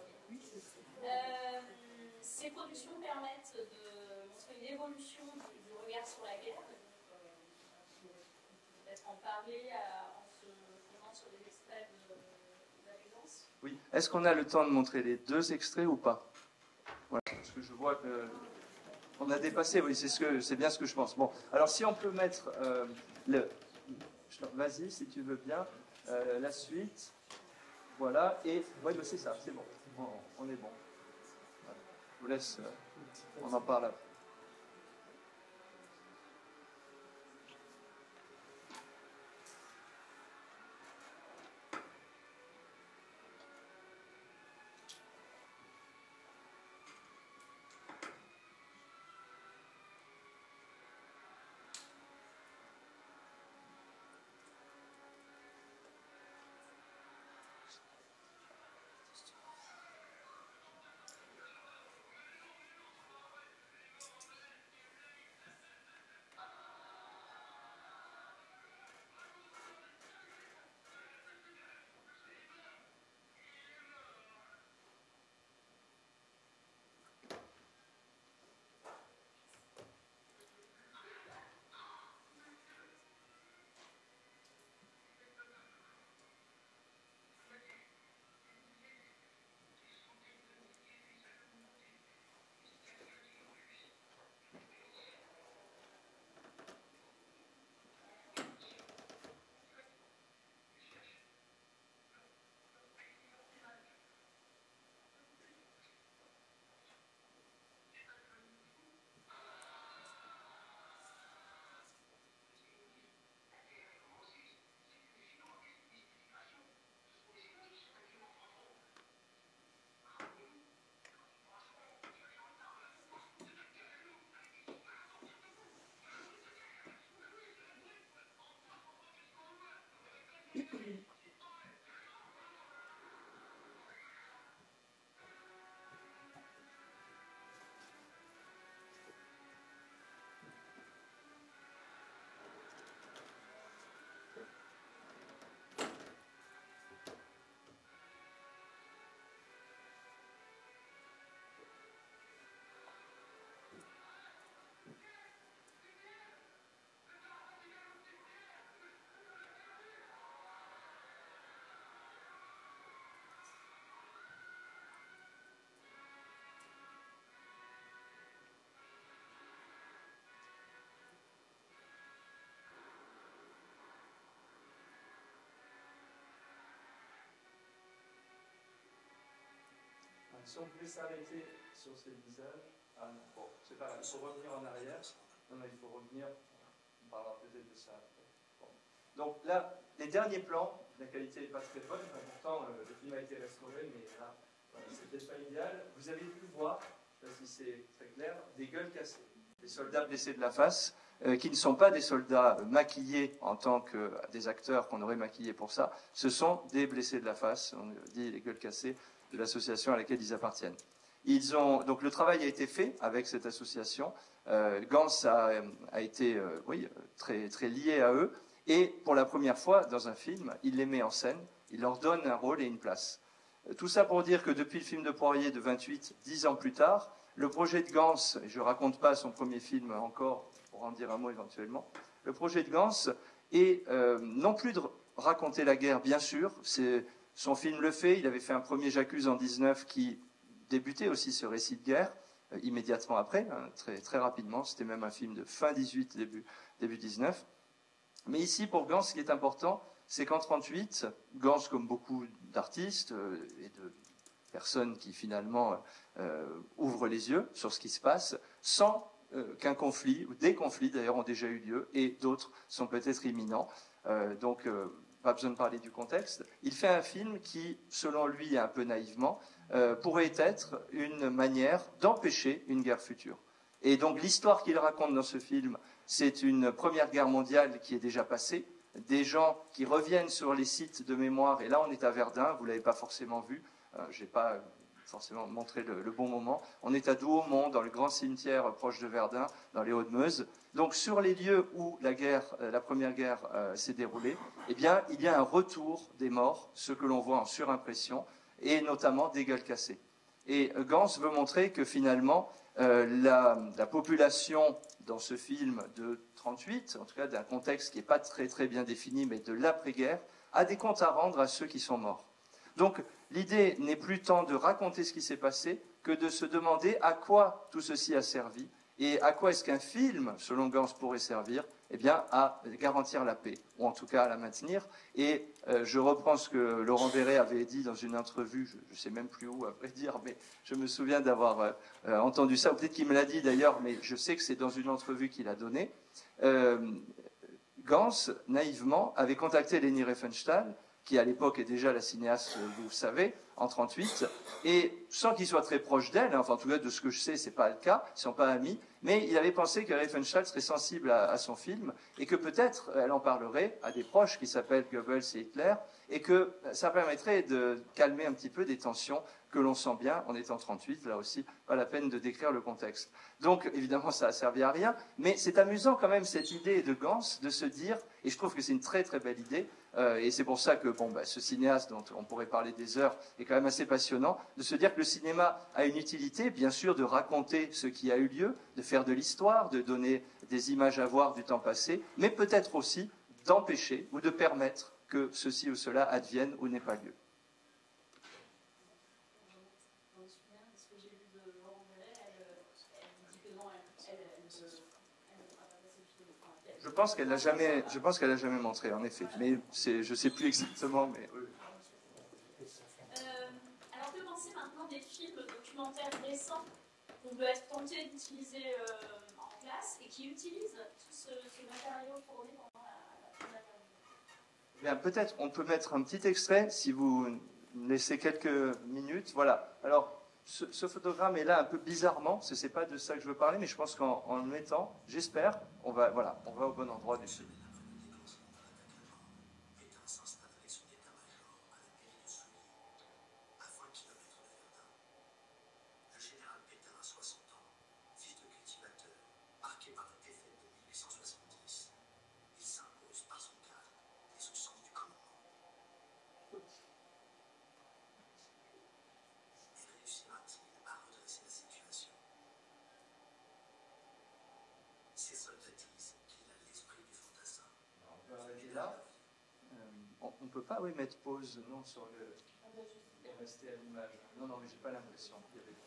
Speaker 1: Ces productions permettent de montrer une évolution du regard sur la guerre. Peut-être en parler en se fondant sur des extraits de la Gans.
Speaker 2: Oui. Est-ce qu'on a le temps de montrer les deux extraits ou pas? Voilà, parce que je vois que on a dépassé, oui, c'est bien ce que je pense. Bon, alors si on peut mettre vas-y, si tu veux bien, la suite, voilà, et oui, ben c'est ça, c'est bon, on est bon. Voilà. Je vous laisse, on en parle après. Si on pouvait s'arrêter sur ces visages. Ah non, bon, c'est pas grave, il faut revenir en arrière. Non, il faut revenir. On parlera peut-être de ça après. Bon. Donc là, les derniers plans, la qualité n'est pas très bonne. Pourtant, le film a été restauré, mais là, voilà, c'est peut-être pas idéal. Vous avez pu voir, je ne sais pas si c'est très clair, des gueules cassées. Des soldats blessés de la face, qui ne sont pas des soldats maquillés en tant que des acteurs qu'on aurait maquillés pour ça. Ce sont des blessés de la face, on dit les gueules cassées, de l'association à laquelle ils appartiennent. Donc le travail a été fait avec cette association. Gans a été très, très lié à eux. Et pour la première fois dans un film, il les met en scène, il leur donne un rôle et une place. Tout ça pour dire que depuis le film de Poirier de 28, 10 ans plus tard, le projet de Gans, et je ne raconte pas son premier film encore, pour en dire un mot éventuellement, le projet de Gans est non plus de raconter la guerre, bien sûr, son film le fait, il avait fait un premier J'accuse en 19 qui débutait aussi ce récit de guerre, immédiatement après, hein, très, très rapidement, c'était même un film de fin 18, début 19. Mais ici, pour Gans, ce qui est important, c'est qu'en 1938, Gans, comme beaucoup d'artistes et de personnes qui finalement ouvrent les yeux sur ce qui se passe, sans qu'un conflit, ou des conflits d'ailleurs ont déjà eu lieu, et d'autres sont peut-être imminents. Donc, pas besoin de parler du contexte. Il fait un film qui, selon lui, un peu naïvement, pourrait être une manière d'empêcher une guerre future. Et donc l'histoire qu'il raconte dans ce film, c'est une première guerre mondiale qui est déjà passée, des gens qui reviennent sur les sites de mémoire, et là on est à Verdun, vous ne l'avez pas forcément vu, je n'ai pas forcément montrer le bon moment. On est à Douaumont, dans le grand cimetière proche de Verdun, dans les Hauts-de-Meuse. Donc sur les lieux où la première guerre s'est déroulée, eh bien, il y a un retour des morts, ce que l'on voit en surimpression, et notamment des gueules cassées. Et Gans veut montrer que finalement, la population dans ce film de 38, en tout cas d'un contexte qui n'est pas très très bien défini, mais de l'après-guerre, a des comptes à rendre à ceux qui sont morts. Donc l'idée n'est plus tant de raconter ce qui s'est passé que de se demander à quoi tout ceci a servi et à quoi est-ce qu'un film, selon Gans, pourrait servir, eh bien, à garantir la paix, ou en tout cas à la maintenir. Et je reprends ce que Laurent Verret avait dit dans une entrevue, je ne sais même plus où, à vrai dire, mais je me souviens d'avoir entendu ça, ou peut-être qu'il me l'a dit d'ailleurs, mais je sais que c'est dans une entrevue qu'il a donnée. Gans, naïvement, avait contacté Leni Riefenstahl, qui à l'époque est déjà la cinéaste, vous le savez, en 1938, et sans qu'il soit très proche d'elle, hein, enfin en tout cas de ce que je sais, c'est pas le cas, ils ne sont pas amis, mais il avait pensé que Riefenstahl serait sensible à son film, et que peut-être elle en parlerait à des proches qui s'appellent Goebbels et Hitler, et que ça permettrait de calmer un petit peu des tensions que l'on sent bien en étant 38, là aussi, pas la peine de décrire le contexte. Donc, évidemment, ça a servi à rien, mais c'est amusant quand même cette idée de Gans de se dire, et je trouve que c'est une très très belle idée, et c'est pour ça que ce cinéaste dont on pourrait parler des heures est quand même assez passionnant, de se dire que le cinéma a une utilité, bien sûr, de raconter ce qui a eu lieu, de faire de l'histoire, de donner des images à voir du temps passé, mais peut-être aussi d'empêcher ou de permettre que ceci ou cela advienne ou n'ait pas lieu. Je pense qu'elle l'a jamais montré, en effet. Mais je ne sais plus exactement. Mais oui.
Speaker 1: Alors que penser maintenant des films documentaires récents qu'on peut être tenté d'utiliser en classe et qui utilisent tout ce matériau tourné pendant la Première Guerre mondiale?
Speaker 2: Bien, peut-être on peut mettre un petit extrait si vous me laissez quelques minutes. Voilà. Alors, ce photogramme est là un peu bizarrement, ce n'est pas de ça que je veux parler, mais je pense qu'en le mettant, j'espère, on va au bon endroit du film. On ne peut pas mettre pause sur le et rester à l'image. Non, mais j'ai pas l'impression.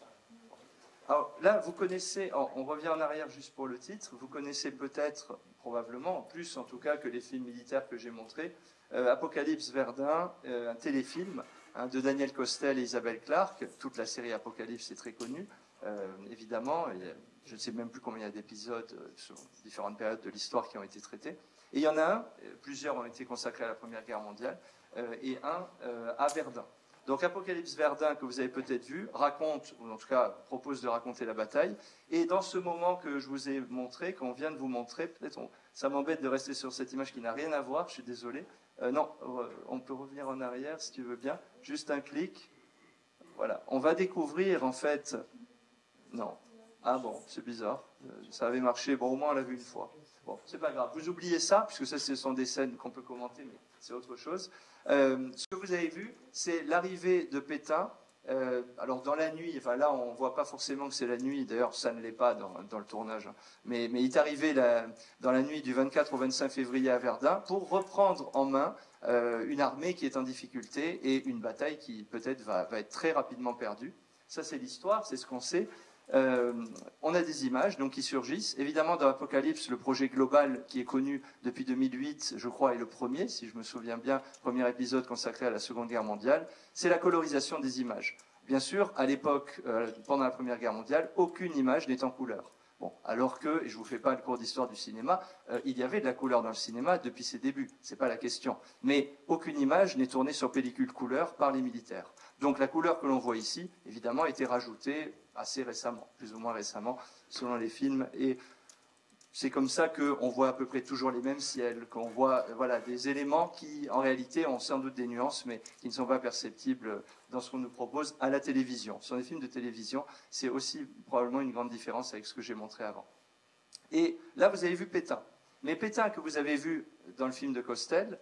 Speaker 2: Alors là, vous connaissez, on revient en arrière juste pour le titre, vous connaissez peut-être, probablement, en plus en tout cas que les films militaires que j'ai montrés, Apocalypse Verdun, un téléfilm de Daniel Costel et Isabelle Clarke, toute la série Apocalypse est très connue, évidemment, je ne sais même plus combien il y a d'épisodes sur différentes périodes de l'histoire qui ont été traités. Et il y en a un, plusieurs ont été consacrés à la Première Guerre mondiale, et un à Verdun. Donc Apocalypse Verdun, que vous avez peut-être vu, raconte, ou en tout cas propose de raconter la bataille. Et dans ce moment que je vous ai montré, qu'on vient de vous montrer, peut-être ça m'embête de rester sur cette image qui n'a rien à voir, je suis désolé. Non, on peut revenir en arrière si tu veux bien, juste un clic. Voilà, on va découvrir en fait... Non, ah bon, c'est bizarre, ça avait marché, bon au moins on l'a vu une fois. Bon, c'est pas grave, vous oubliez ça, puisque ça ce sont des scènes qu'on peut commenter, mais c'est autre chose. Ce que vous avez vu, c'est l'arrivée de Pétain. Alors dans la nuit, enfin là on ne voit pas forcément que c'est la nuit, d'ailleurs ça ne l'est pas dans le tournage, mais il est arrivé dans la nuit du 24 au 25 février à Verdun pour reprendre en main une armée qui est en difficulté et une bataille qui peut-être va être très rapidement perdue. Ça c'est l'histoire, c'est ce qu'on sait. On a des images qui surgissent. Évidemment, dans Apocalypse, le projet global qui est connu depuis 2008, je crois, est le premier, si je me souviens bien, premier épisode consacré à la Seconde Guerre mondiale, c'est la colorisation des images. Bien sûr, à l'époque, pendant la Première Guerre mondiale, aucune image n'est en couleur. Bon, alors que, et je ne vous fais pas le cours d'histoire du cinéma, il y avait de la couleur dans le cinéma depuis ses débuts, ce n'est pas la question. Mais aucune image n'est tournée sur pellicule couleur par les militaires. Donc la couleur que l'on voit ici, évidemment, a été rajoutée assez récemment, plus ou moins récemment, selon les films. Et c'est comme ça qu'on voit à peu près toujours les mêmes ciels, qu'on voit voilà, des éléments qui, en réalité, ont sans doute des nuances, mais qui ne sont pas perceptibles dans ce qu'on nous propose à la télévision. Sur les films de télévision, c'est aussi probablement une grande différence avec ce que j'ai montré avant. Et là, vous avez vu Pétain. Mais Pétain que vous avez vu dans le film de Costel,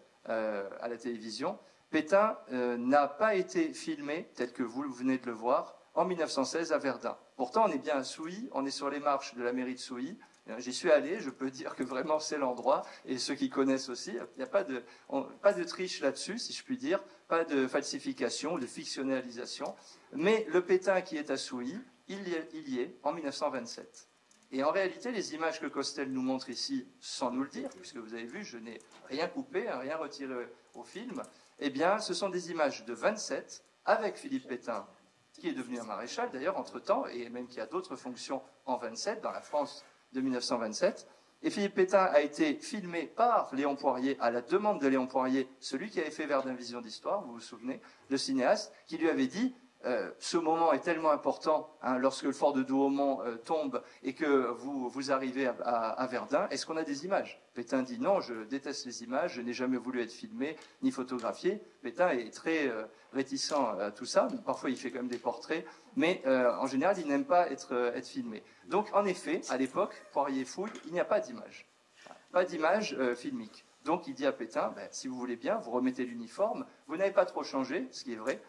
Speaker 2: à la télévision, Pétain n'a pas été filmé, tel que vous venez de le voir, en 1916 à Verdun. Pourtant, on est bien à Souilly, on est sur les marches de la mairie de Souilly. J'y suis allé, je peux dire que vraiment c'est l'endroit, et ceux qui connaissent aussi, il n'y a pas de triche là-dessus, si je puis dire, pas de falsification, de fictionnalisation. Mais le Pétain qui est à Souilly, il y est en 1927. Et en réalité, les images que Costel nous montre ici, sans nous le dire, puisque vous avez vu, je n'ai rien coupé, rien retiré au film, eh bien, ce sont des images de 27, avec Philippe Pétain, qui est devenu un maréchal d'ailleurs entre-temps, et même qui a d'autres fonctions en 27, dans la France de 1927. Et Philippe Pétain a été filmé par Léon Poirier, à la demande de Léon Poirier, celui qui avait fait Verdun Vision d'Histoire, vous vous souvenez, le cinéaste, qui lui avait dit ce moment est tellement important, hein, lorsque le fort de Douaumont tombe et que vous arrivez à Verdun, est-ce qu'on a des images? Pétain dit non, je déteste les images, je n'ai jamais voulu être filmé ni photographié. Pétain est très réticent à tout ça, parfois il fait quand même des portraits, mais en général il n'aime pas être filmé. Donc en effet, à l'époque, Poirier fouille, il n'y a pas d'image, pas d'image filmique. Donc il dit à Pétain, ben, si vous voulez bien, vous remettez l'uniforme, vous n'avez pas trop changé, ce qui est vrai,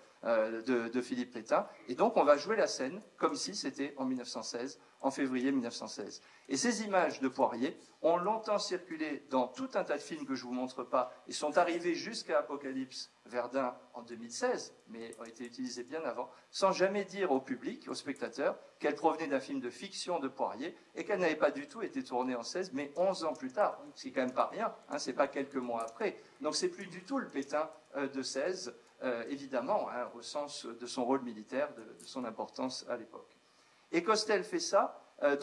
Speaker 2: de Philippe Pétain, et donc on va jouer la scène comme si c'était en 1916, en février 1916. Et ces images de Poirier ont longtemps circulé dans tout un tas de films que je ne vous montre pas, et sont arrivées jusqu'à Apocalypse Verdun en 2016, mais ont été utilisées bien avant, sans jamais dire au public, aux spectateurs, qu'elles provenaient d'un film de fiction de Poirier, et qu'elles n'avaient pas du tout été tournées en 16, mais 11 ans plus tard, ce qui est quand même pas rien, hein, c'est pas quelques mois après. Donc c'est plus du tout le Pétain de 16, évidemment, hein, au sens de son rôle militaire, de son importance à l'époque. Et Costel fait ça.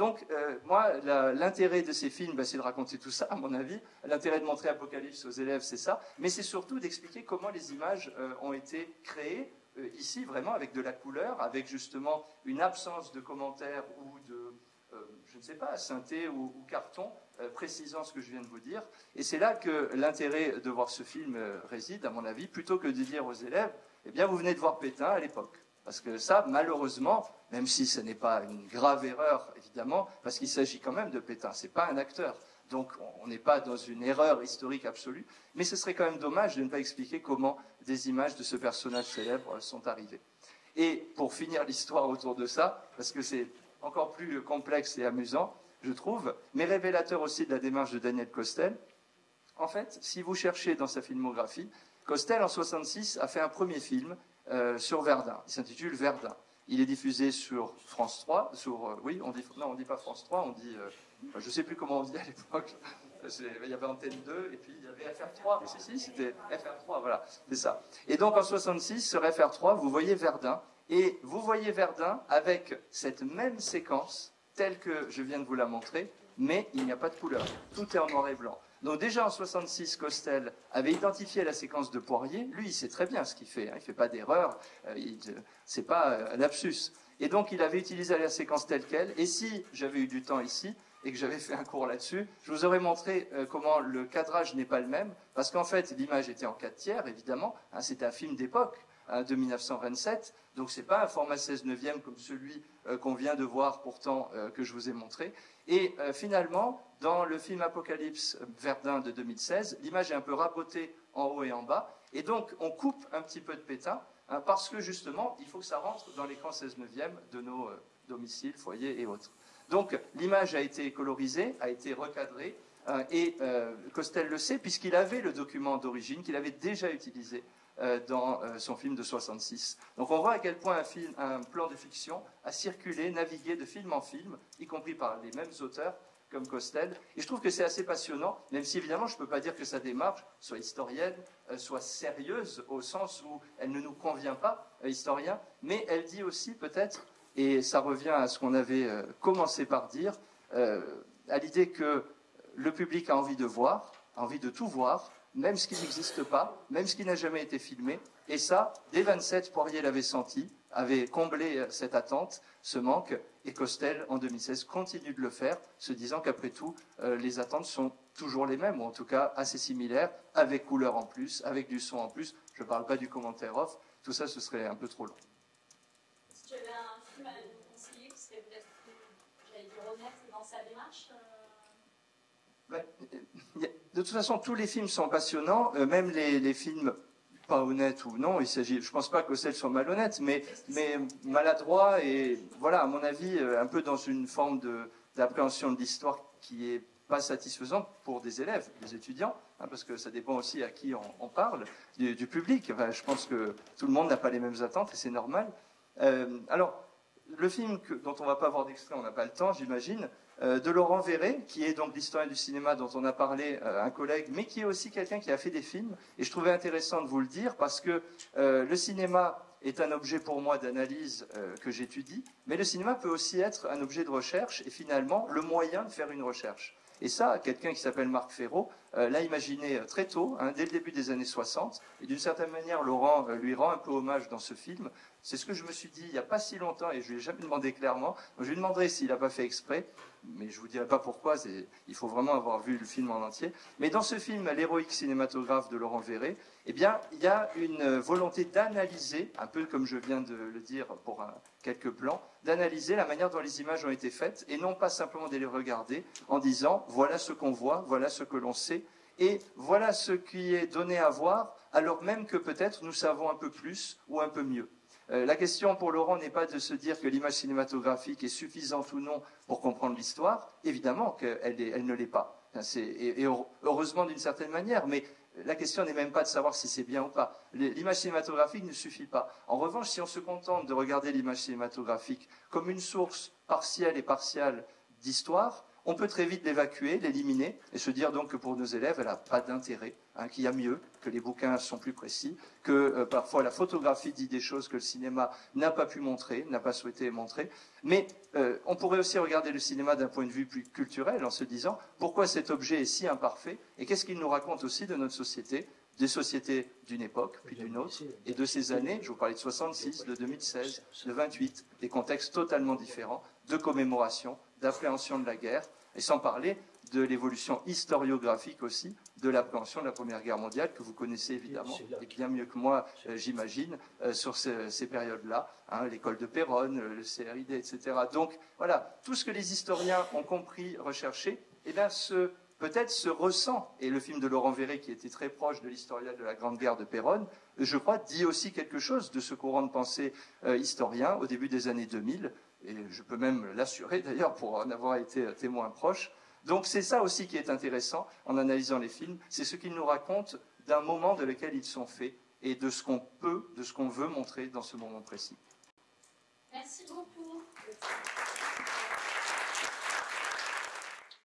Speaker 2: Moi, l'intérêt de ces films, c'est de raconter tout ça, à mon avis. L'intérêt de montrer Apocalypse aux élèves, c'est ça. Mais c'est surtout d'expliquer comment les images ont été créées, ici, vraiment, avec de la couleur, avec justement une absence de commentaires ou de, je ne sais pas, synthé ou carton, précisant ce que je viens de vous dire. Et c'est là que l'intérêt de voir ce film réside, à mon avis, plutôt que de dire aux élèves, eh bien, vous venez de voir Pétain à l'époque. Parce que ça, malheureusement, même si ce n'est pas une grave erreur, évidemment, parce qu'il s'agit quand même de Pétain, ce n'est pas un acteur. Donc on n'est pas dans une erreur historique absolue, mais ce serait quand même dommage de ne pas expliquer comment des images de ce personnage célèbre sont arrivées. Et pour finir l'histoire autour de ça, parce que c'est encore plus complexe et amusant, je trouve, mais révélateur aussi de la démarche de Daniel Costel, en fait, si vous cherchez dans sa filmographie, Costel, en 1966, a fait un premier film sur Verdun. Il s'intitule Verdun. Il est diffusé sur France 3, oui, on dit pas France 3, on dit, je ne sais plus comment on dit à l'époque, il y avait Antenne 2, et puis il y avait FR3, si, c'était FR3, voilà, c'est ça. Et donc en 66, sur FR3, vous voyez Verdun, et vous voyez Verdun avec cette même séquence, telle que je viens de vous la montrer, mais il n'y a pas de couleur, tout est en noir et blanc. Donc déjà en 66, Costel avait identifié la séquence de Poirier. Lui, il sait très bien ce qu'il fait. Hein. Il ne fait pas d'erreur. C'est pas un lapsus. Et donc il avait utilisé la séquence telle qu'elle. Et si j'avais eu du temps ici et que j'avais fait un cours là-dessus, je vous aurais montré comment le cadrage n'est pas le même. Parce qu'en fait, l'image était en 4/3, évidemment. Hein, c'était un film d'époque, hein, de 1927. Donc c'est pas un format 16/9 comme celui qu'on vient de voir pourtant que je vous ai montré. Et finalement, dans le film Apocalypse Verdun de 2016, l'image est un peu rabotée en haut et en bas. Et donc, on coupe un petit peu de Pétain, hein, parce que justement, il faut que ça rentre dans l'écran 16/9 de nos domiciles, foyers et autres. Donc, l'image a été colorisée, a été recadrée, et Costel le sait, puisqu'il avait le document d'origine qu'il avait déjà utilisé dans son film de 66. Donc on voit à quel point un plan de fiction a circulé, navigué de film en film, y compris par les mêmes auteurs comme Costel. Et je trouve que c'est assez passionnant, même si évidemment je ne peux pas dire que sa démarche soit historienne, soit sérieuse, au sens où elle ne nous convient pas, historien, mais elle dit aussi peut-être, et ça revient à ce qu'on avait commencé par dire, à l'idée que le public a envie de voir, a envie de tout voir, même ce qui n'existe pas, même ce qui n'a jamais été filmé. Et ça, dès 27, Poirier l'avait senti, avait comblé cette attente, ce manque, et Costel, en 2016, continue de le faire, se disant qu'après tout, les attentes sont toujours les mêmes, ou en tout cas assez similaires, avec couleur en plus, avec du son en plus. Je ne parle pas du commentaire off, tout ça, ce serait un peu trop long.
Speaker 1: Si tu avais un film à nous conseiller, qui serait peut-être plus, j'allais dire, honnête dans sa démarche
Speaker 2: De toute façon, tous les films sont passionnants, même les films pas honnêtes ou non. Je ne pense pas que Costel soit malhonnête, mais maladroit et, voilà, à mon avis, un peu dans une forme d'appréhension de l'histoire qui est pas satisfaisante pour des élèves, des étudiants, hein, parce que ça dépend aussi à qui on parle, du public. Enfin, je pense que tout le monde n'a pas les mêmes attentes et c'est normal. Alors, le film dont on ne va pas voir d'extrait, on n'a pas le temps, j'imagine, de Laurent Verret, qui est donc l'historien du cinéma dont on a parlé, un collègue, mais qui est aussi quelqu'un qui a fait des films. Et je trouvais intéressant de vous le dire parce que le cinéma est un objet pour moi d'analyse que j'étudie, mais le cinéma peut aussi être un objet de recherche et finalement le moyen de faire une recherche. Et ça, quelqu'un qui s'appelle Marc Ferraud l'a imaginé très tôt, hein, dès le début des années 60. Et d'une certaine manière, Laurent lui rend un peu hommage dans ce film. C'est ce que je me suis dit il n'y a pas si longtemps, et je ne lui ai jamais demandé clairement. Je lui demanderai s'il n'a pas fait exprès, mais je ne vous dirai pas pourquoi. Il faut vraiment avoir vu le film en entier. Mais dans ce film, l'héroïque cinématographe de Laurent Verret, eh bien, il y a une volonté d'analyser, un peu comme je viens de le dire pour quelques plans, d'analyser la manière dont les images ont été faites, et non pas simplement de les regarder en disant voilà ce qu'on voit, voilà ce que l'on sait, et voilà ce qui est donné à voir, alors même que peut-être nous savons un peu plus ou un peu mieux. La question pour Laurent n'est pas de se dire que l'image cinématographique est suffisante ou non pour comprendre l'histoire. Évidemment qu'elle ne l'est pas. Et heureusement d'une certaine manière, mais la question n'est même pas de savoir si c'est bien ou pas. L'image cinématographique ne suffit pas. En revanche, si on se contente de regarder l'image cinématographique comme une source partielle et partiale d'histoire, on peut très vite l'évacuer, l'éliminer, et se dire donc que pour nos élèves, elle n'a pas d'intérêt, hein, qu'il y a mieux, que les bouquins sont plus précis, que parfois la photographie dit des choses que le cinéma n'a pas pu montrer, n'a pas souhaité montrer. Mais on pourrait aussi regarder le cinéma d'un point de vue plus culturel en se disant pourquoi cet objet est si imparfait et qu'est-ce qu'il nous raconte aussi de notre société, des sociétés d'une époque, puis d'une autre, et de ces années, je vous parlais de 66, de 2016, de 28, des contextes totalement différents, de commémoration, d'appréhension de la guerre, et sans parler de l'évolution historiographique aussi de l'appréhension de la Première Guerre mondiale, que vous connaissez évidemment, et bien mieux que moi, j'imagine, sur ces périodes-là, hein, l'école de Péronne, le CRID, etc. Donc voilà, tout ce que les historiens ont compris, recherché, eh bien, peut-être se ressent, et le film de Laurent Verret, qui était très proche de l'historien de la Grande Guerre de Péronne, je crois, dit aussi quelque chose de ce courant de pensée historien au début des années 2000, et je peux même l'assurer d'ailleurs pour en avoir été témoin proche. Donc c'est ça aussi qui est intéressant en analysant les films, c'est ce qu'ils nous racontent d'un moment dans lequel ils sont faits et de ce qu'on peut, de ce qu'on veut montrer dans ce moment précis.
Speaker 1: Merci beaucoup.